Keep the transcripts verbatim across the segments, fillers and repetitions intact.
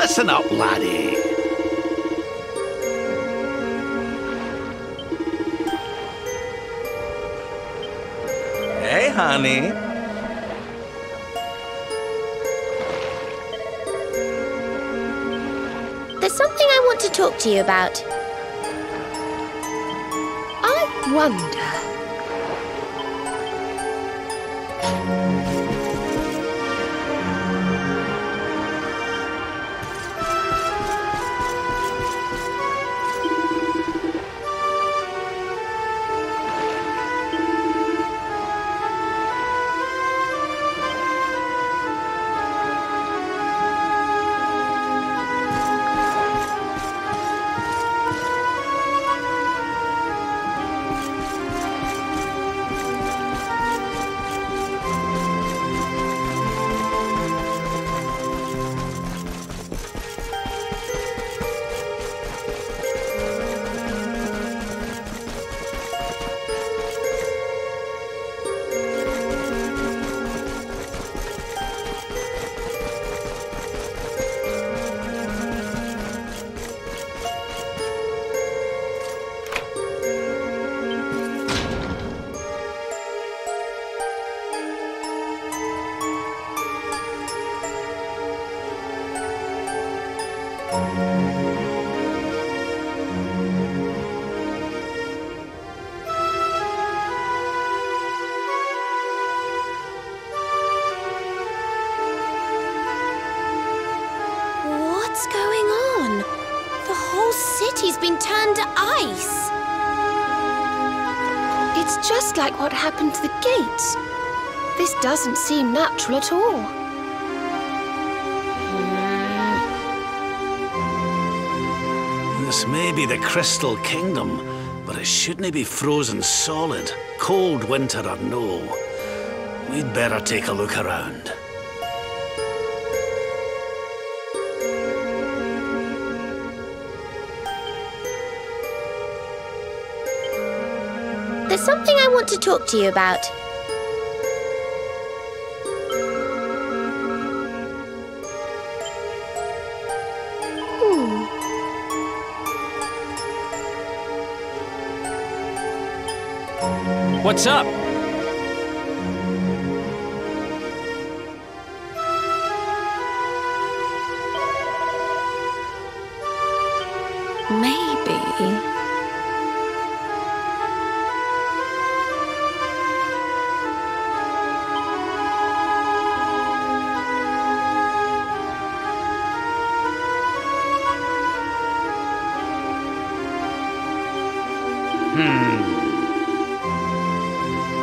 Listen up, laddie. Hey, honey. There's something I want to talk to you about. I wonder... What's going on? The whole city's been turned to ice. It's just like what happened to the gates. This doesn't seem natural at all. This may be the Crystal Kingdom, but it shouldn't be frozen solid, cold winter or no. We'd better take a look around. There's something I want to talk to you about. Hmm. What's up? Maybe... Hmm.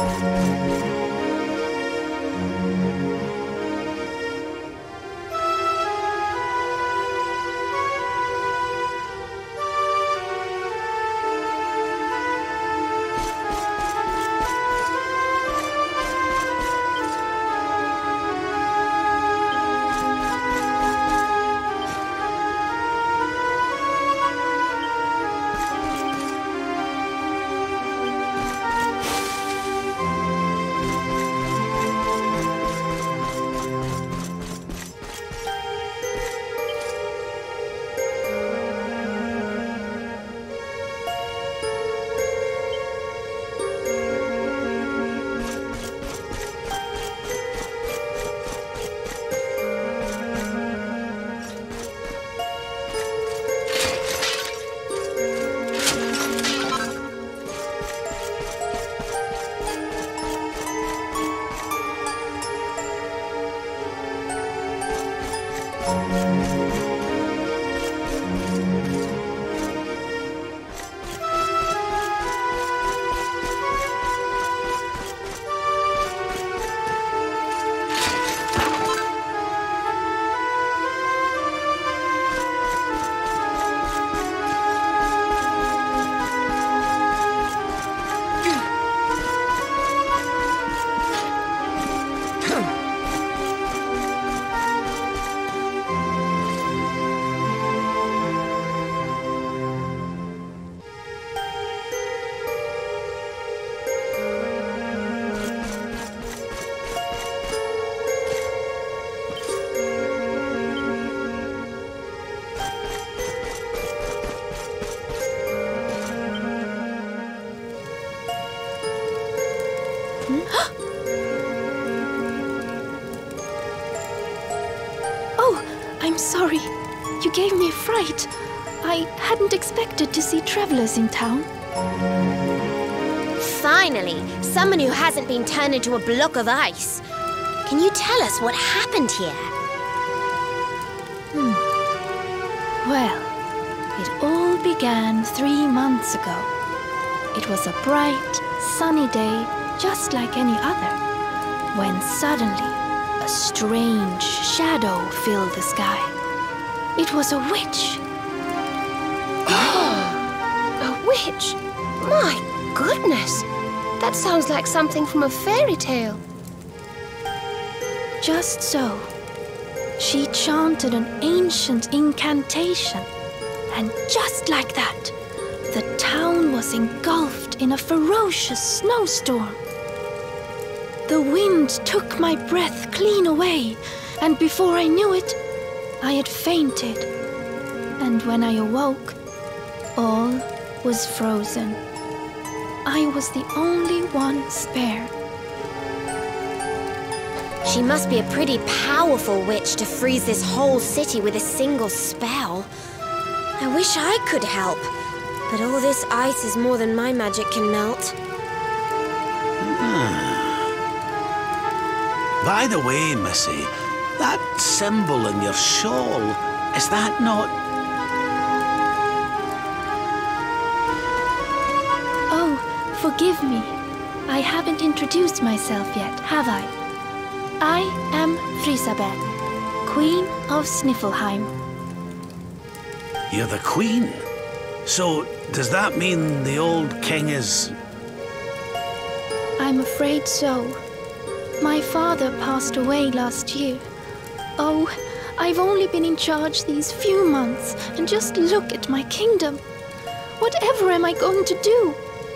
Oh, I'm sorry. You gave me a fright. I hadn't expected to see travelers in town. Finally, someone who hasn't been turned into a block of ice. Can you tell us what happened here? Hmm. Well, it all began three months ago. It was a bright, sunny day, just like any other, when suddenly a strange shadow filled the sky. It was a witch. A witch? My goodness! That sounds like something from a fairy tale. Just so. She chanted an ancient incantation, and just like that, the town was engulfed in a ferocious snowstorm. The wind took my breath clean away, and before I knew it, I had fainted. And when I awoke, all was frozen. I was the only one spared. She must be a pretty powerful witch to freeze this whole city with a single spell. I wish I could help, but all this ice is more than my magic can melt. By the way, Missy, that symbol in your shawl, is that not... Oh, forgive me. I haven't introduced myself yet, have I? I am Frisabel, Queen of Sniffelheim. You're the Queen? So, does that mean the old king is... I'm afraid so. My father passed away last year. Oh, I've only been in charge these few months, and just look at my kingdom. Whatever am I going to do?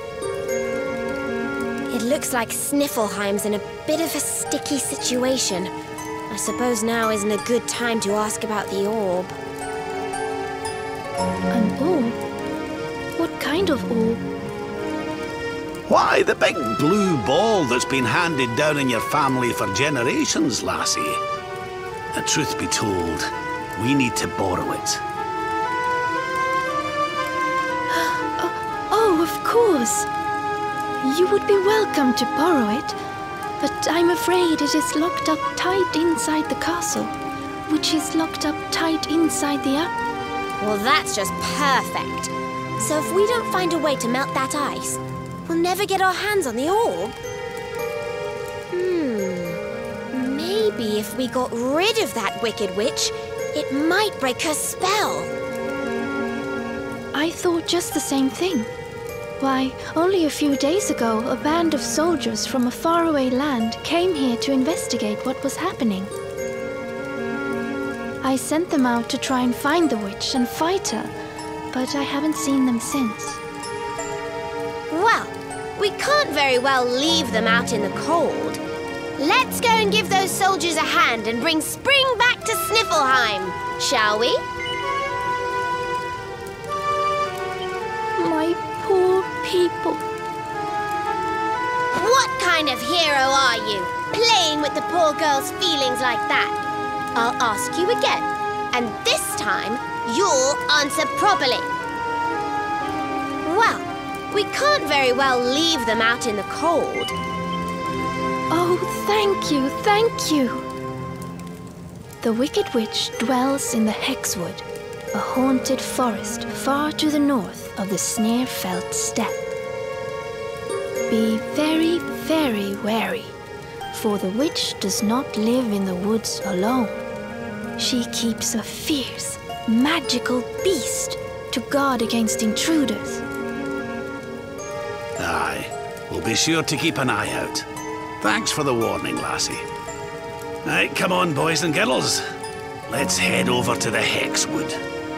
It looks like Sniffelheim's in a bit of a sticky situation. I suppose now isn't a good time to ask about the orb. An orb? What kind of orb? Why, the big blue ball that's been handed down in your family for generations, lassie. The truth be told, we need to borrow it. oh, oh, of course. You would be welcome to borrow it, but I'm afraid it is locked up tight inside the castle, which is locked up tight inside the up. Well, that's just perfect. So if we don't find a way to melt that ice, we'll never get our hands on the orb. Hmm. Maybe if we got rid of that wicked witch, it might break her spell. I thought just the same thing. Why, only a few days ago, a band of soldiers from a faraway land came here to investigate what was happening. I sent them out to try and find the witch and fight her, but I haven't seen them since. Well, we can't very well leave them out in the cold. Let's go and give those soldiers a hand and bring spring back to Sniffleheim, shall we? My poor people. What kind of hero are you, playing with the poor girl's feelings like that? I'll ask you again, and this time you'll answer properly. Well, we can't very well leave them out in the cold. Oh, thank you, thank you. The Wicked Witch dwells in the Hexwood, a haunted forest far to the north of the Sneerfelt Steppe. Be very, very wary, for the witch does not live in the woods alone. She keeps a fierce, magical beast to guard against intruders. Aye, we'll be sure to keep an eye out. Thanks for the warning, lassie. Right, come on, boys and girls. Let's head over to the Hexwood.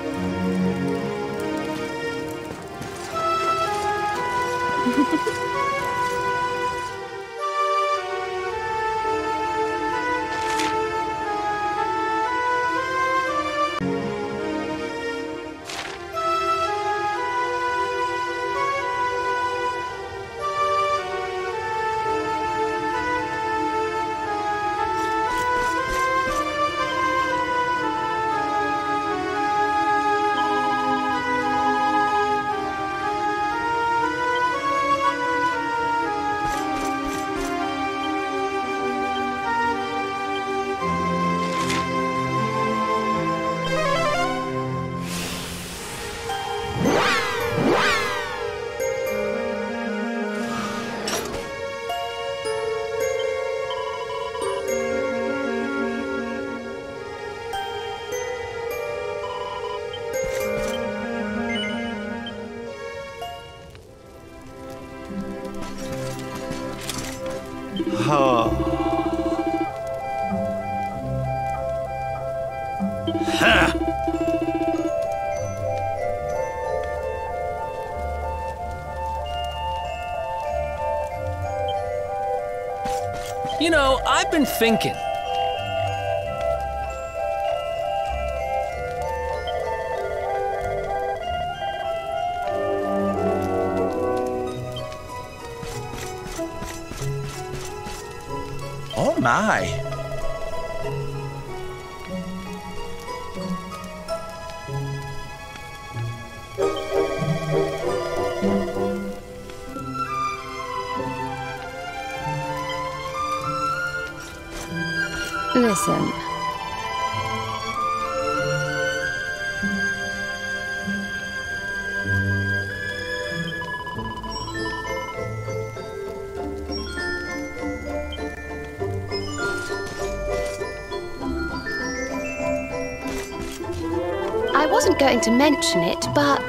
Oh. Ha! You know, I've been thinking. Oh my. Listen. I wasn't going to mention it, but...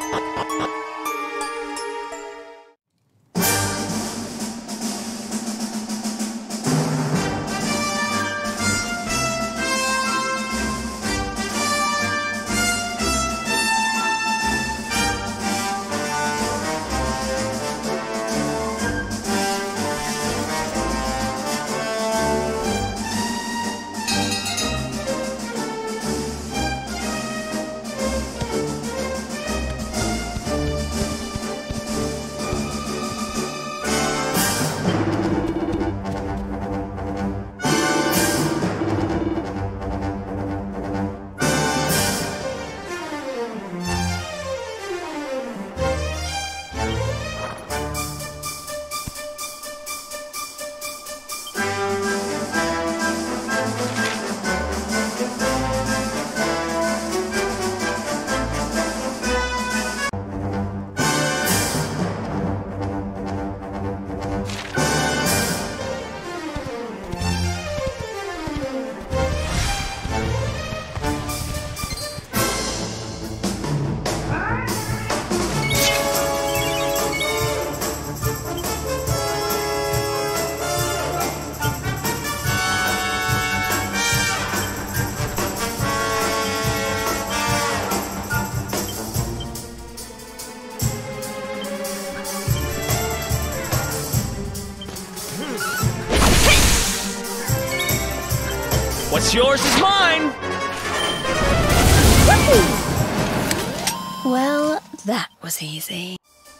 What's yours is mine! Well, that was easy.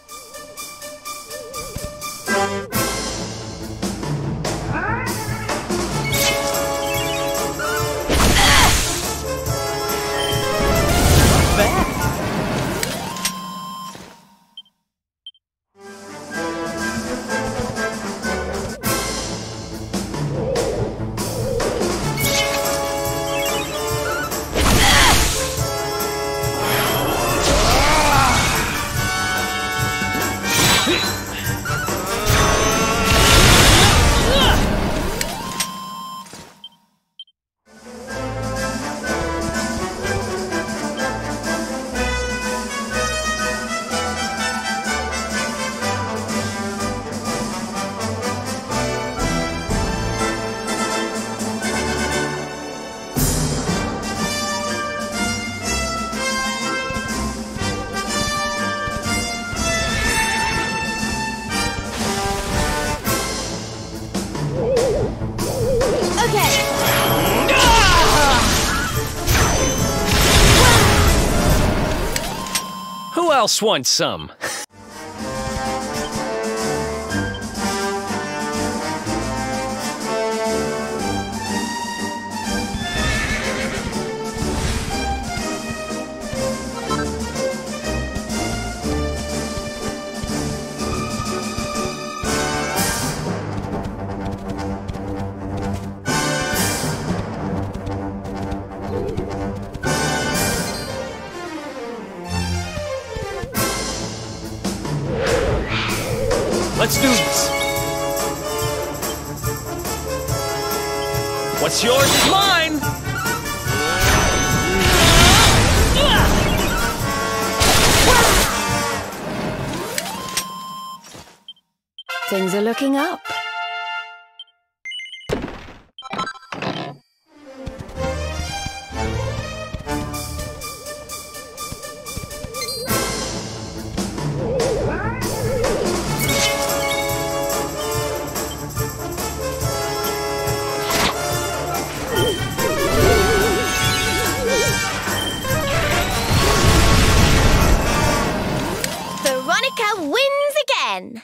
Who else wants some? Let's do this. What's yours is mine. Things are looking up. Veronica wins again!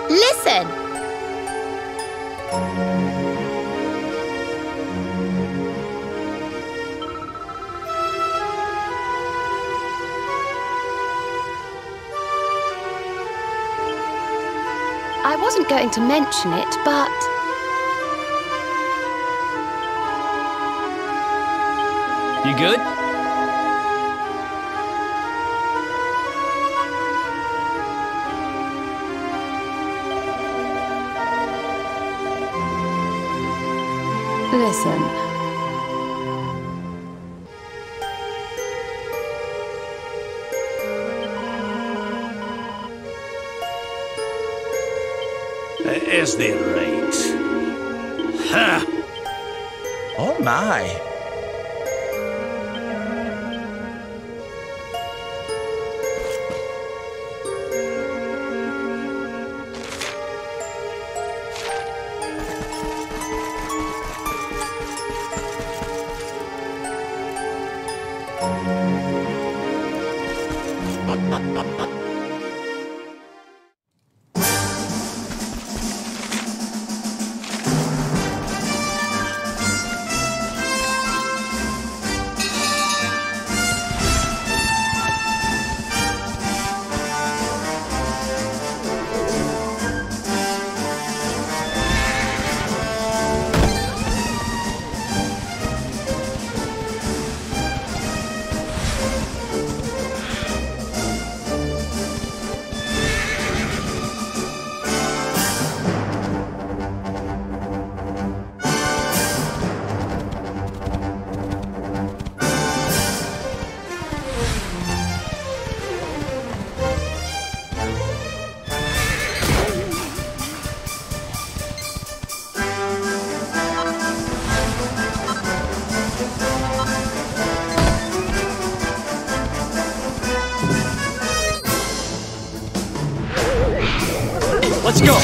Listen! I wasn't going to mention it, but... You good? Listen. Is they right? Ha! Oh my! Let's go!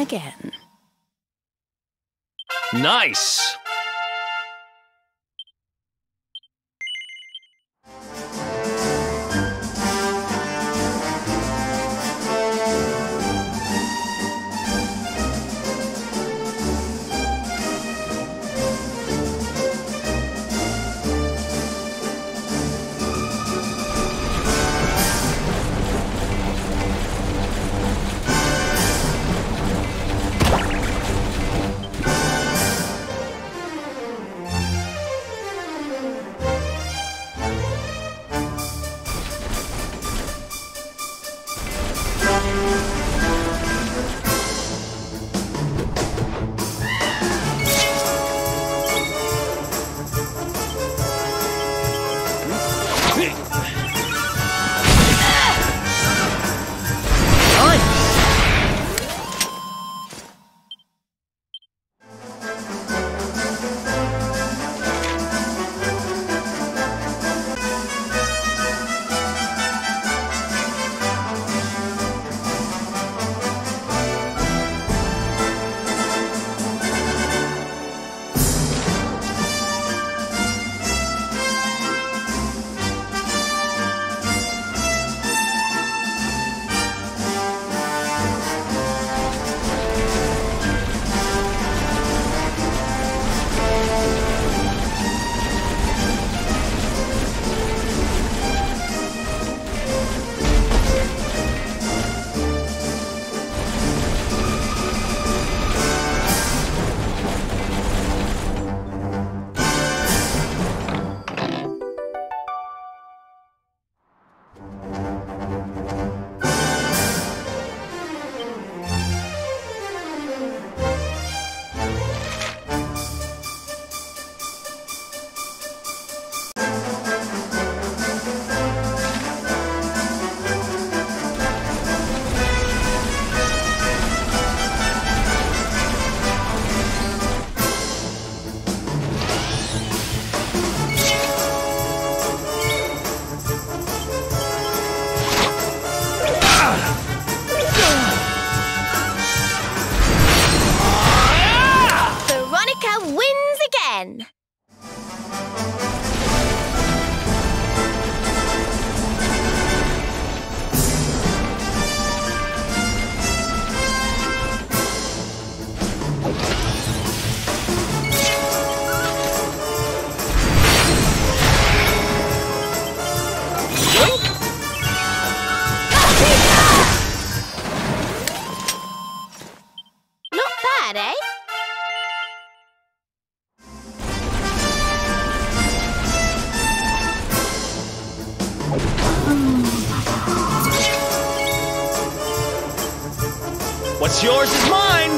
again. Nice! What's yours is mine!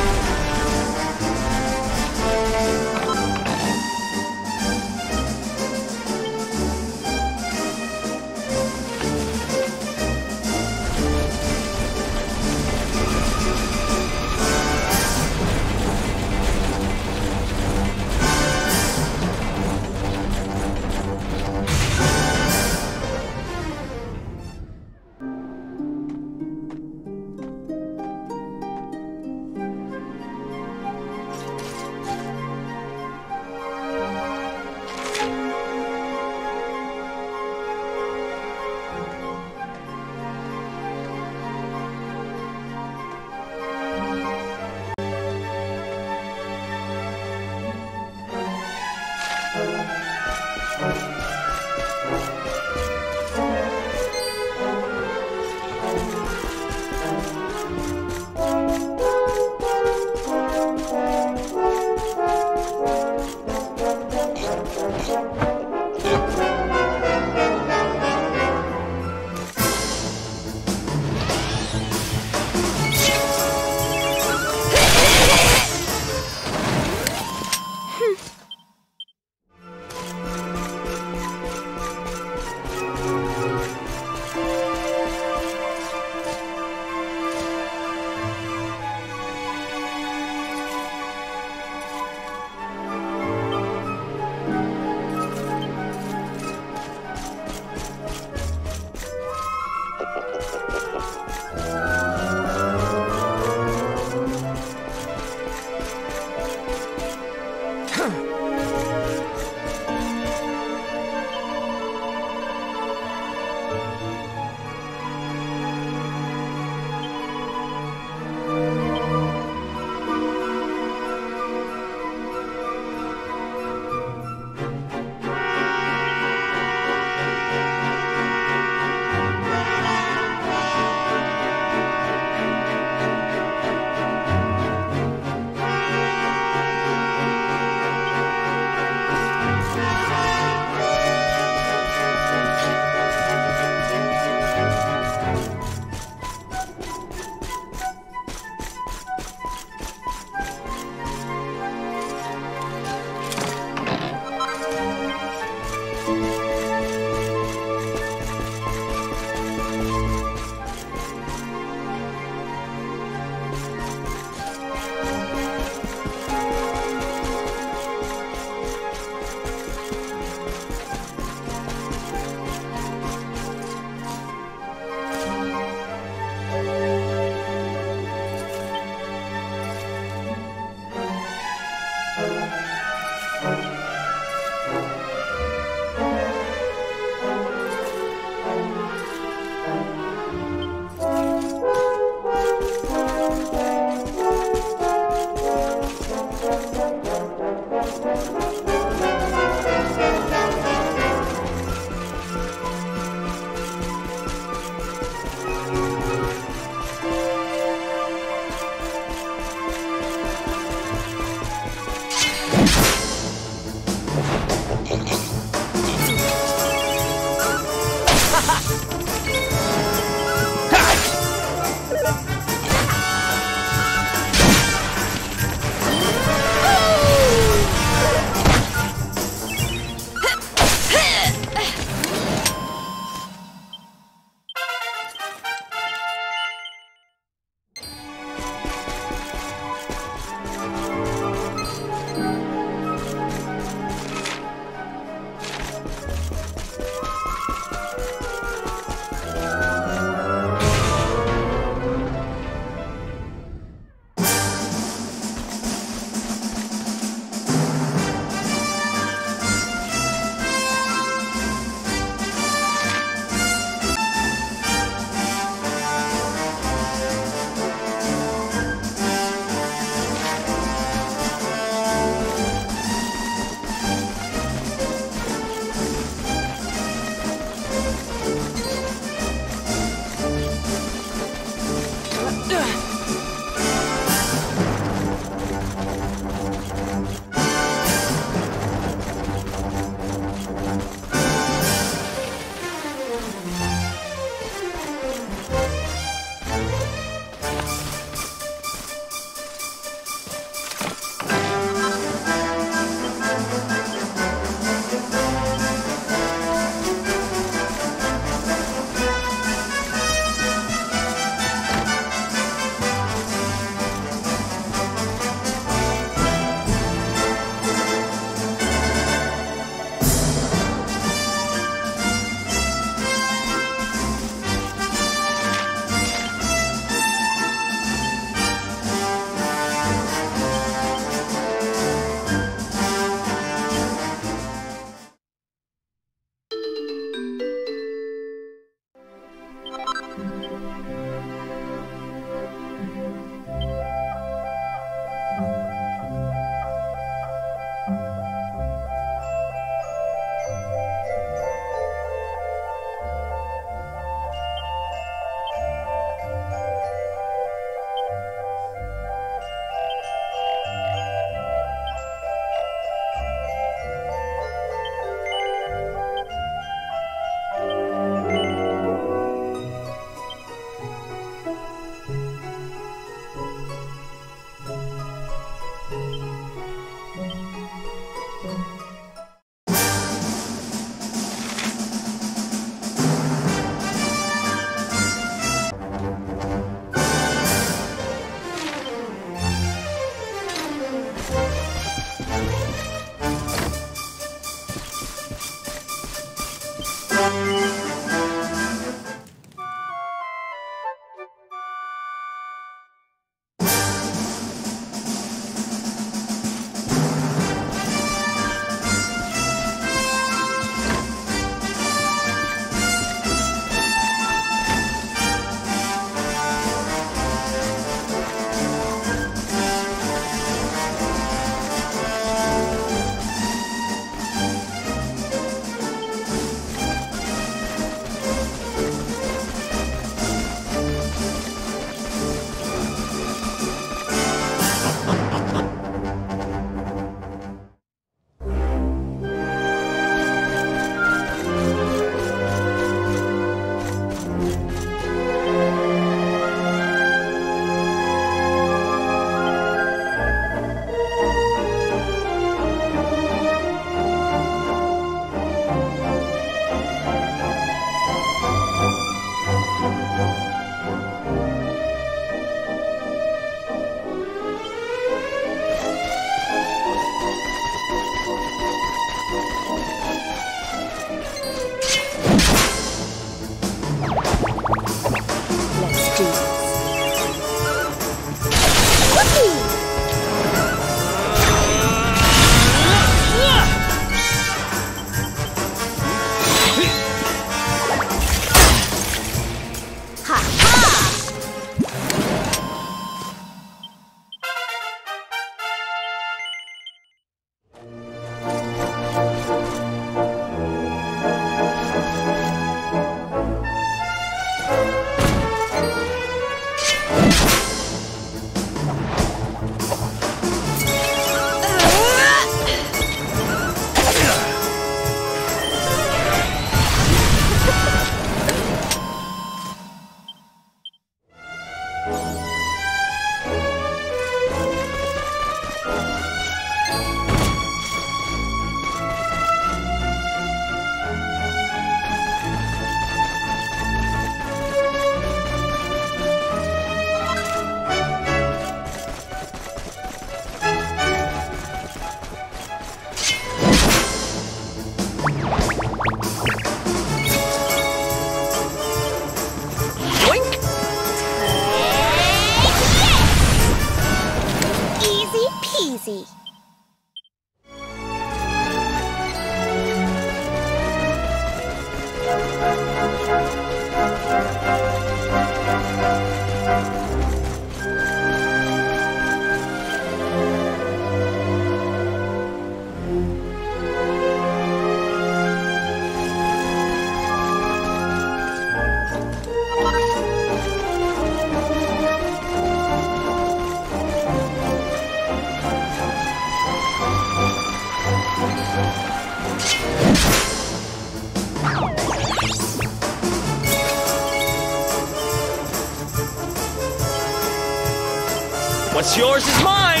What's yours is mine!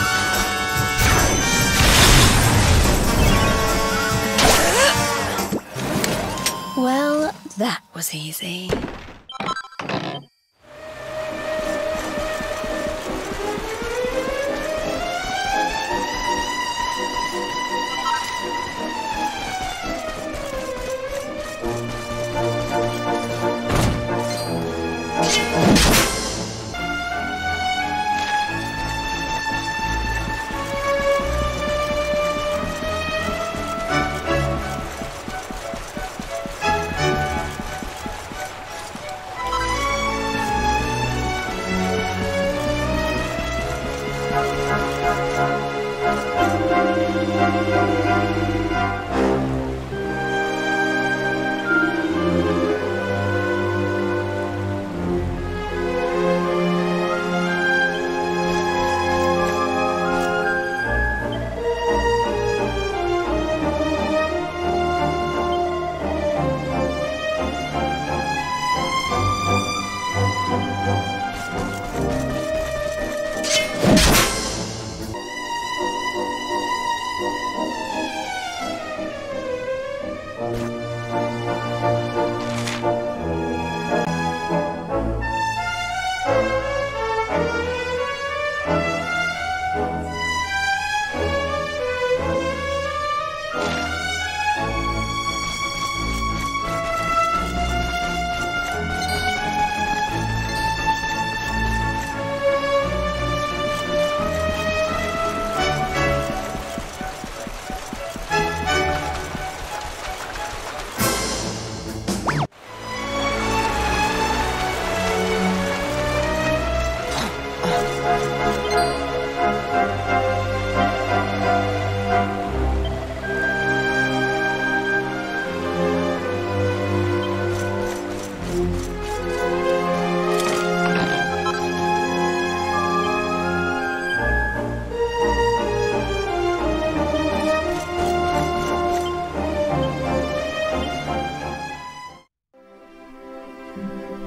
Well, that was easy.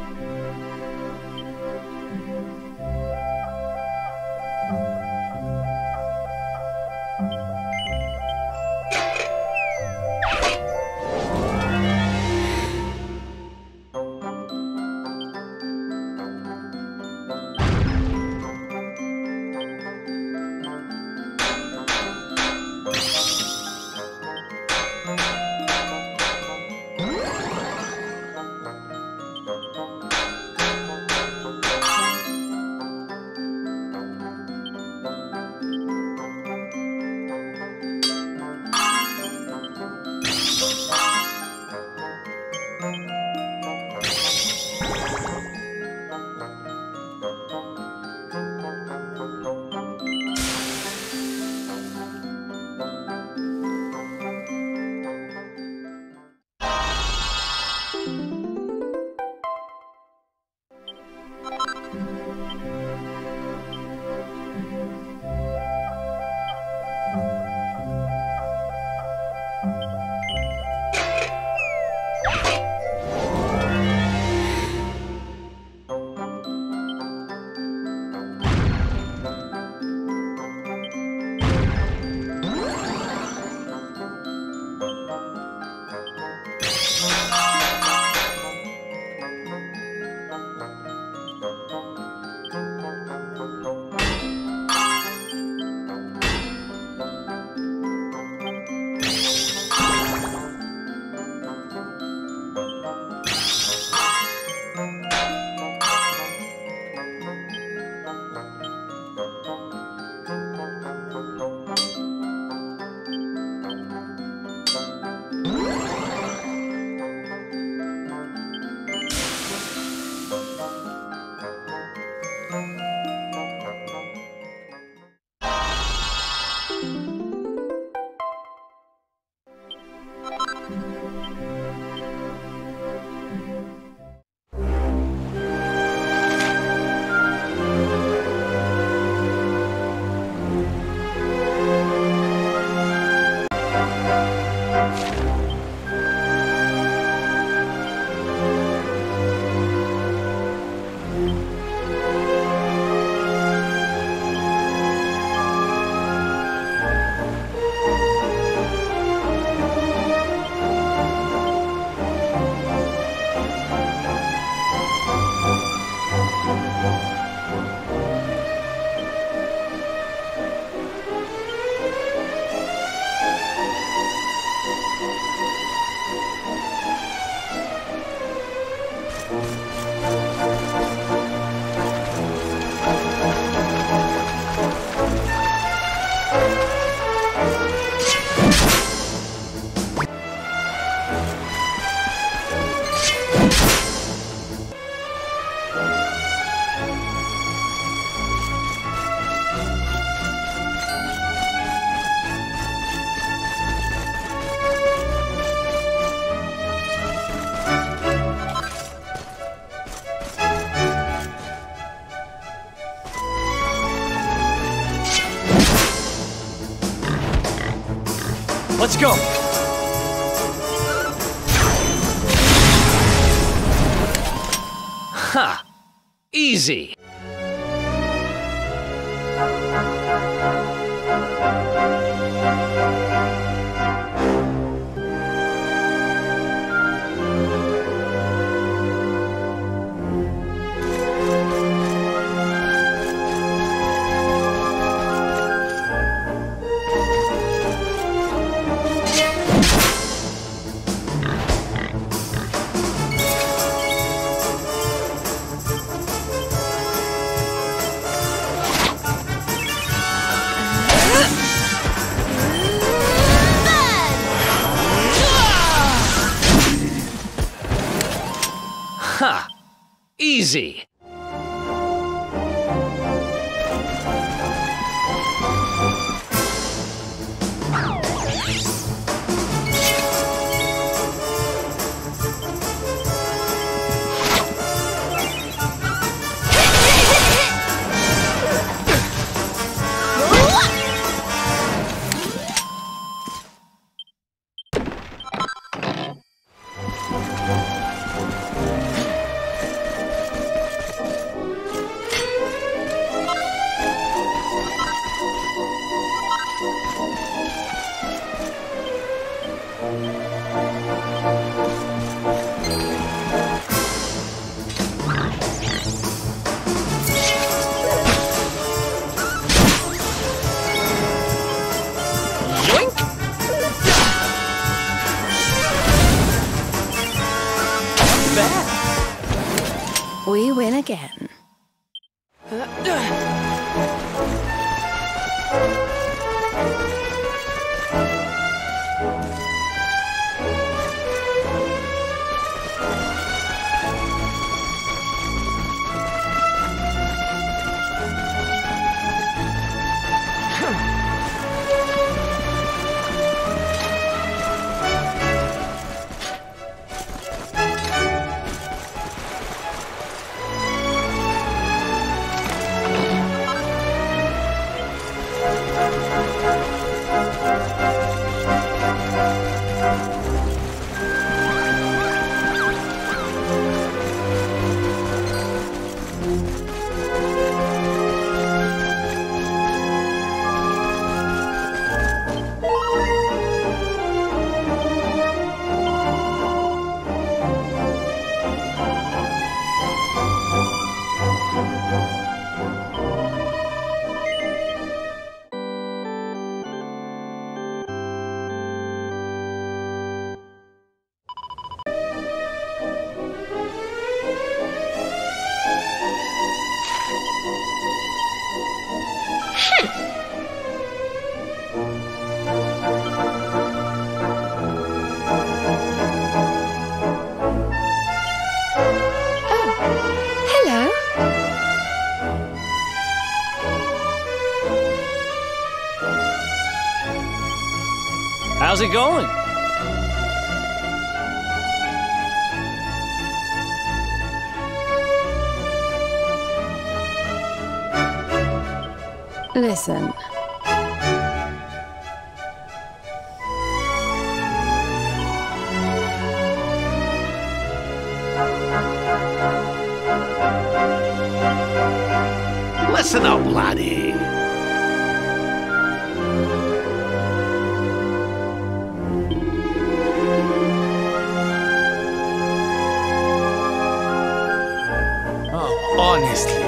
Let's go! Ha! Easy! Ha! Easy! bad. We win again. How's it going? Listen. Listen up, laddie. Oh, honestly.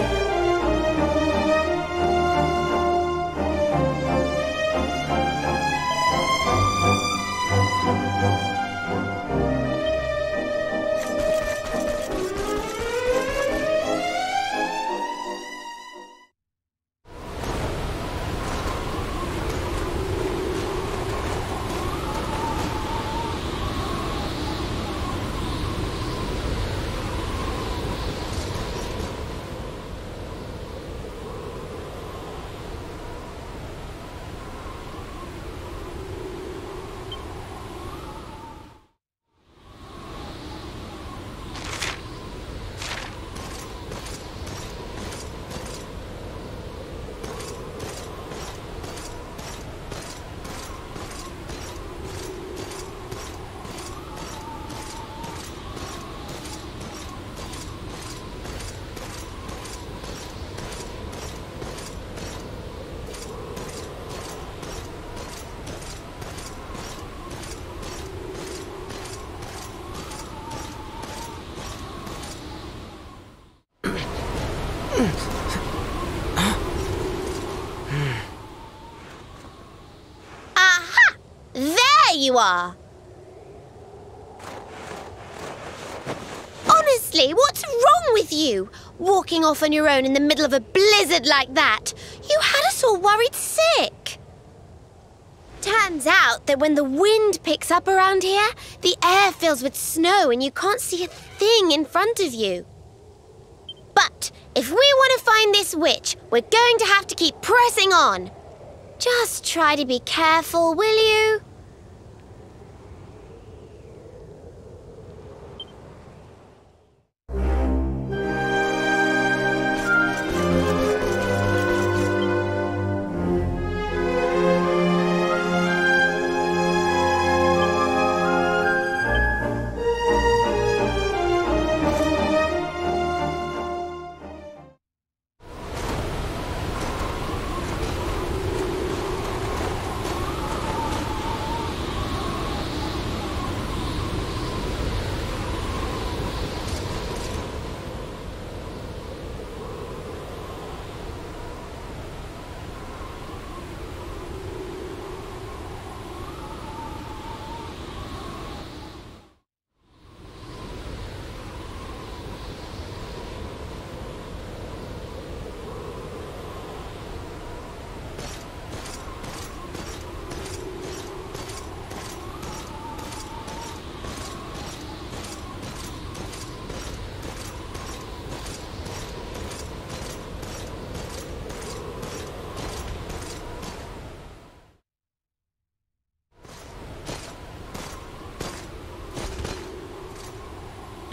Aha! There you are! Honestly, what's wrong with you? Walking off on your own in the middle of a blizzard like that. You had us all worried sick. Turns out that when the wind picks up around here, the air fills with snow and you can't see a thing in front of you. But if we want to find this witch, we're going to have to keep pressing on. Just try to be careful, will you?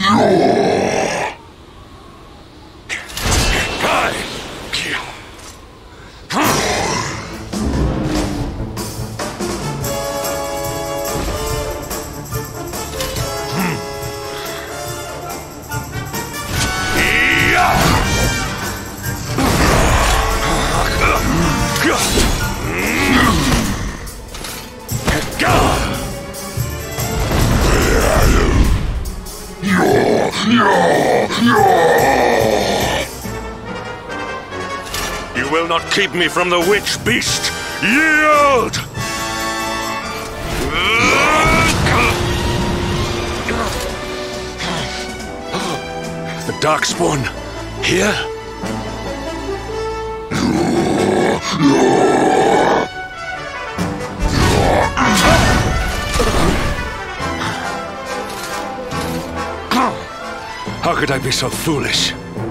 You will not keep me from the witch beast! Yield! The Darkspawn here? How could I be so foolish?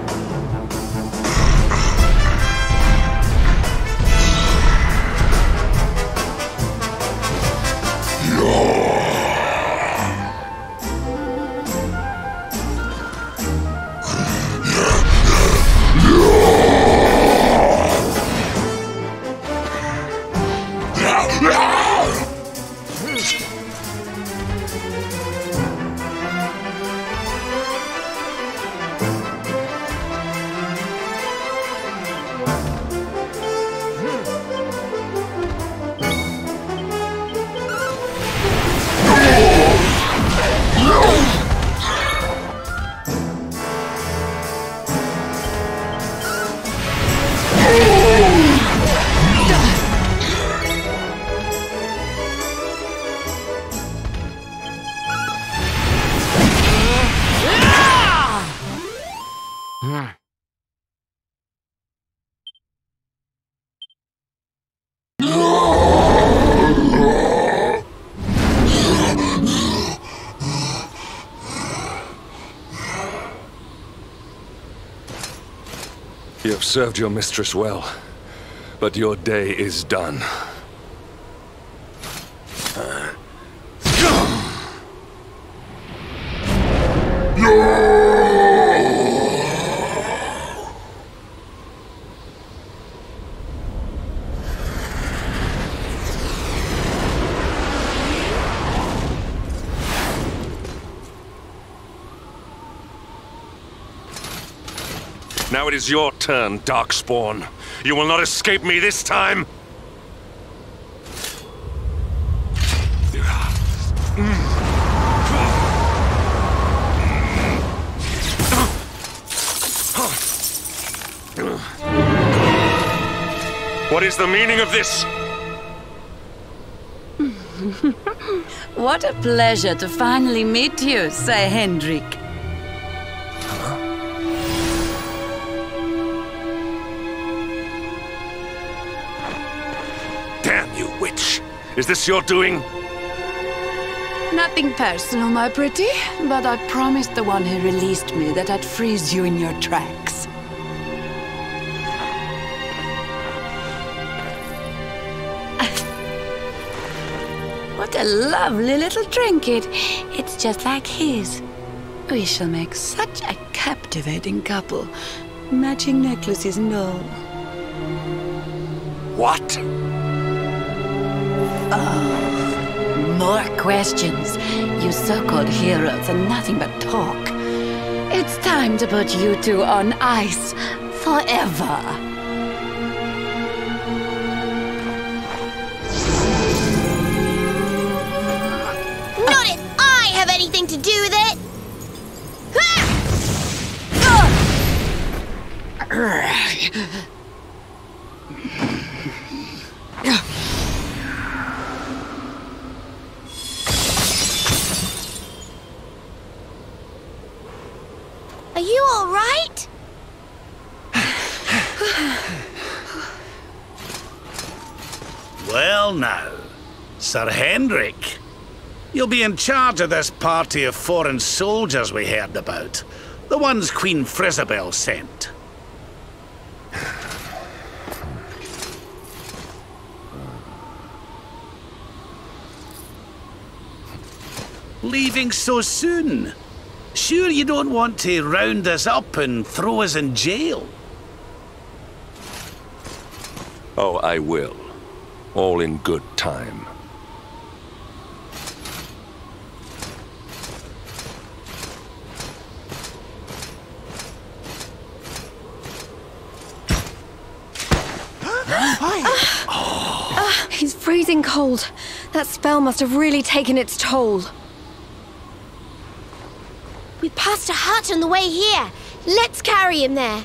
You have served your mistress well, but your day is done. Now it is your turn, Darkspawn. You will not escape me this time! What is the meaning of this? What a pleasure to finally meet you, Sir Hendrik. Damn you, witch! Is this your doing? Nothing personal, my pretty, but I promised the one who released me that I'd freeze you in your tracks. What a lovely little trinket. It's just like his. We shall make such a captivating couple. Matching necklaces and all. What? Oh, more questions. You so-called heroes are nothing but talk. It's time to put you two on ice forever. Not if I have anything to do with it! Are you all right? Well now, Sir Hendrik. You'll be in charge of this party of foreign soldiers we heard about. The ones Queen Frizabel sent. Leaving so soon? Sure you don't want to round us up and throw us in jail? Oh, I will. All in good time. uh, he's freezing cold. That spell must have really taken its toll. We passed a hut on the way here. Let's carry him there.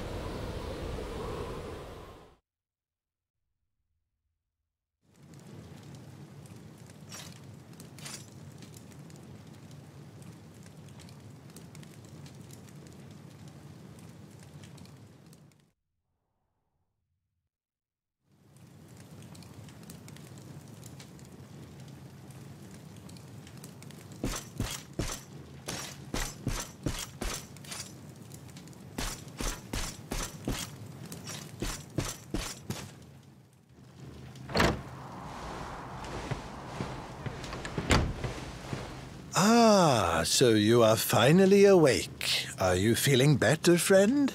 Ah, so you are finally awake. Are you feeling better, friend?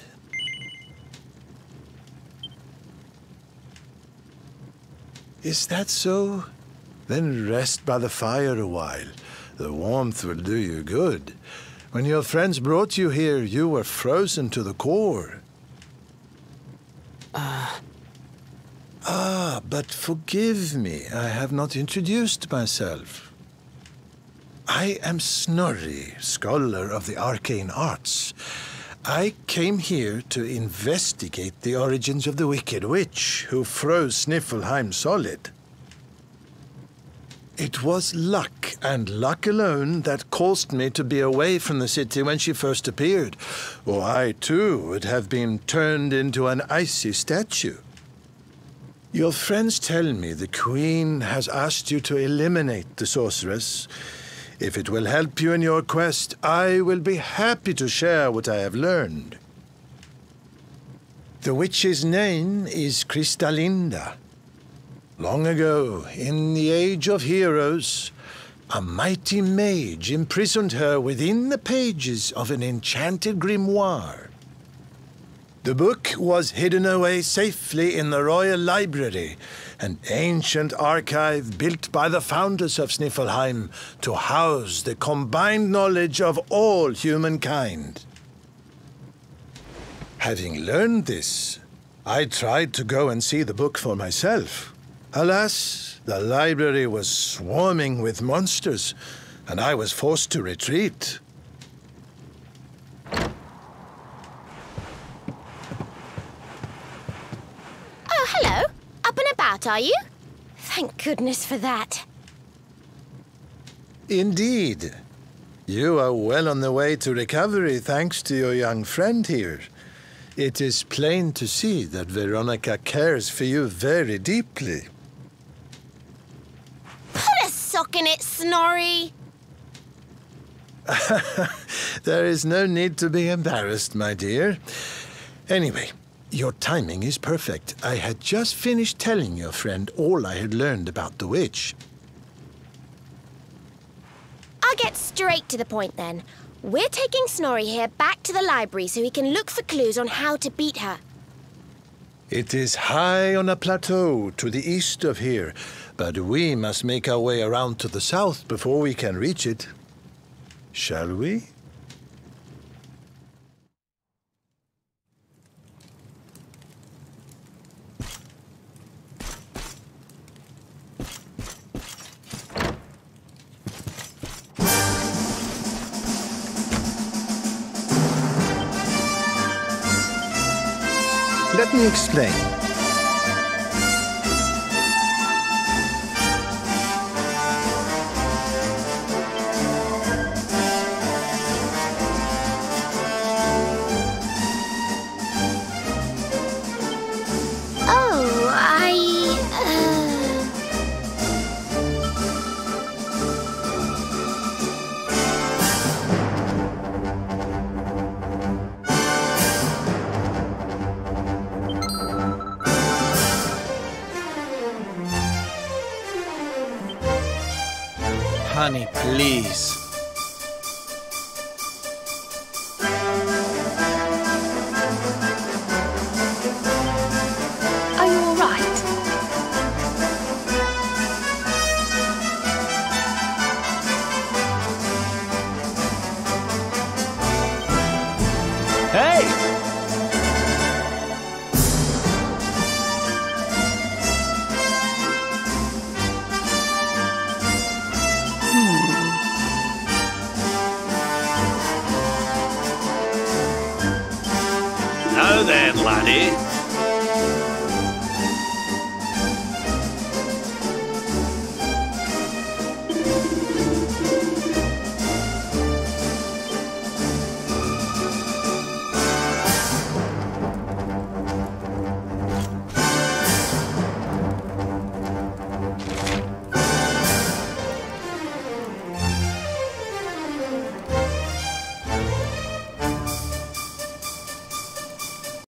Is that so? Then rest by the fire a while. The warmth will do you good. When your friends brought you here, you were frozen to the core. Uh... Ah, but forgive me, I have not introduced myself. I am Snorri, scholar of the arcane arts. I came here to investigate the origins of the Wicked Witch who froze Sniflheim solid. It was luck, and luck alone, that caused me to be away from the city when she first appeared, or I too would have been turned into an icy statue. Your friends tell me the Queen has asked you to eliminate the sorceress. If it will help you in your quest, I will be happy to share what I have learned. The witch's name is Kristalinda. Long ago, in the Age of Heroes, a mighty mage imprisoned her within the pages of an enchanted grimoire. The book was hidden away safely in the Royal Library, an ancient archive built by the founders of Sniflheim to house the combined knowledge of all humankind. Having learned this, I tried to go and see the book for myself. Alas, the library was swarming with monsters, and I was forced to retreat. Oh, hello. Up and about, are you? Thank goodness for that. Indeed. You are well on the way to recovery thanks to your young friend here. It is plain to see that Veronica cares for you very deeply. Put a sock in it, Snorri. There is no need to be embarrassed, my dear. Anyway, your timing is perfect. I had just finished telling your friend all I had learned about the witch. I'll get straight to the point then. We're taking Snorri here back to the library so he can look for clues on how to beat her. It is high on a plateau to the east of here, but we must make our way around to the south before we can reach it. Shall we? Let me explain. Oh, I... Honey, please. Hey! Now then, laddie.